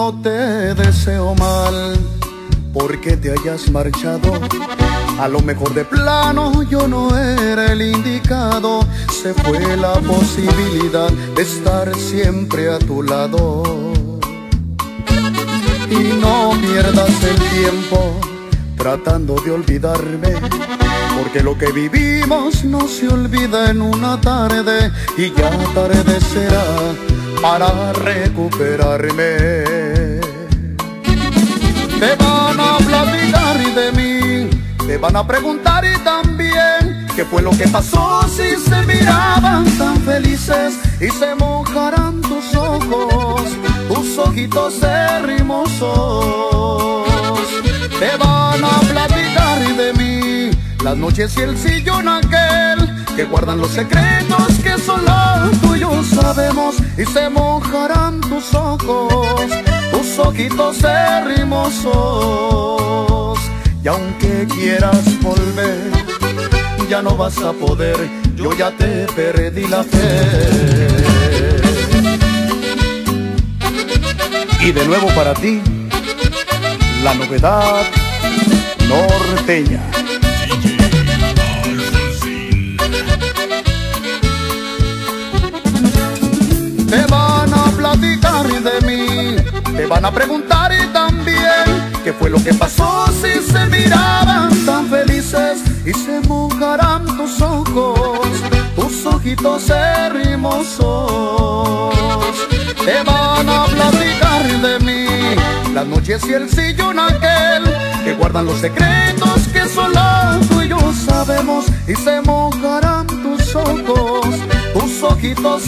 no te deseo mal porque te hayas marchado. A lo mejor de plano yo no era el indicado. Se fue la posibilidad de estar siempre a tu lado. Y no pierdas el tiempo tratando de olvidarme, porque lo que vivimos no se olvida en una tarde, y ya tarde será para recuperarme. Te van a platicar de mí, te van a preguntar y también qué fue lo que pasó si se miraban tan felices y se mojarán tus ojos, tus ojitos hermosos. Te van a platicar de mí, las noches y el sillón aquel que guardan los secretos que solo tú y yo sabemos, y se mojarán tus ojos, tus ojitos hermosos. Y aunque quieras volver, ya no vas a poder, yo ya te perdí la fe. Y de nuevo para ti, la novedad norteña. Te van a platicar de mí, te van a preguntar y también qué fue lo que pasó si se miraban tan felices y se mojarán tus ojos, tus ojitos hermosos. Te van a platicar de mí, las noches y el sillón aquel que guardan los secretos que solo tú y yo sabemos, y se mojarán tus ojos, tus ojitos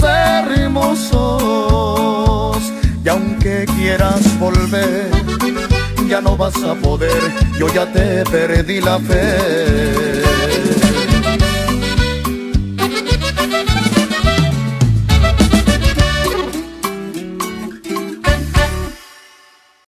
hermosos. Y aunque quieras volver, ya no vas a poder, yo ya te perdí la fe.